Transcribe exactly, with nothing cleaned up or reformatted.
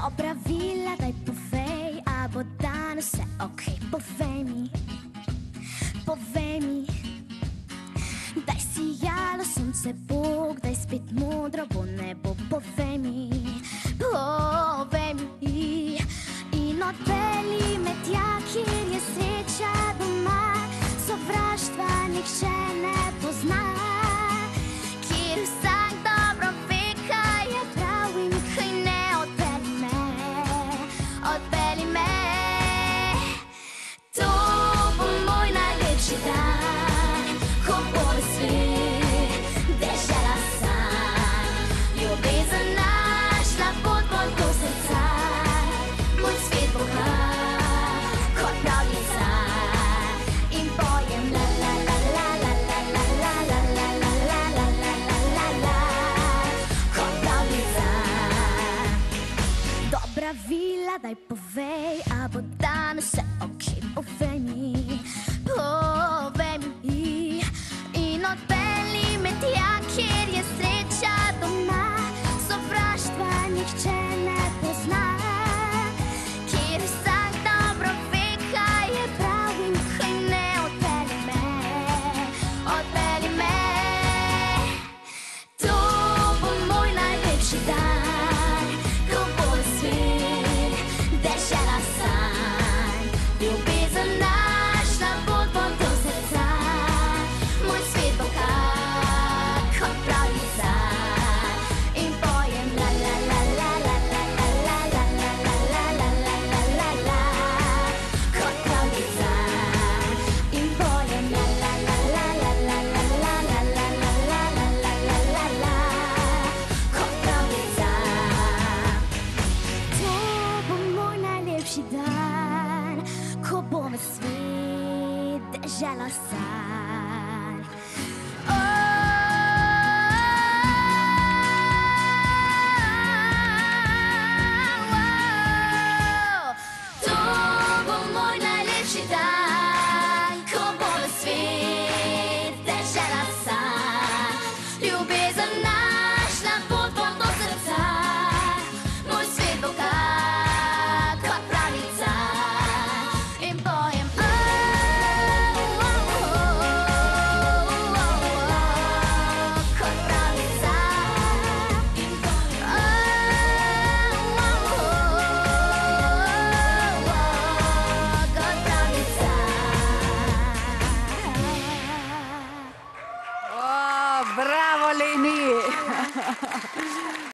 Dobra villa, daj povej, a bo danes vse ok. Povej mi, povej mi, daj sijalo sonce bo, kdaj spet modro bo nebo. Povej mi, povej mi in odpelji me tja, kjer je sreča doma, sovraštva nihče ne pozna, kjer vsak dobro ve, kaj je prav in kaj ne. Odpelji me, odpelji me, to bo moj najlepši dan, ko bo svet dežela sanj, ljubezen našla pot bolj do srca, moj svet bo kar kot pravljica in pojem la la la la la la la la la la la la la la la la kot pravljica. Dobra vila, daj povej, a bo danes vse ok. Povej mi, povej mi in odpelji me tja, kjer je sreča doma, sovraštva nihče ne pozna, kjer vsak dobro ve, kaj je prav in kaj ne. Odpelji me, odpelji me, to bo moj najlepši dan, ko bo svet dežela sanj, ljubezen našla pot bolj do srca, moj svet bo kar kot pravljica in pojem la la la la la la la la la la la la la la la la kot pravljica in pojem la la la la la la la la la la la la la la la la kot pravljica. To bo moj najlepši dan, ko bo me svet dežela sanj. To bo moj najlepši dan, ko bo me svet dežela sanj, ljubezen našla pot bolj do srca, moj svet bo kar kot pravljica in pojem oh, oh, oh, oh, oh, kot pravljica in pojem oh, oh, oh, oh, kot pravljica. Oh, bravo Leni!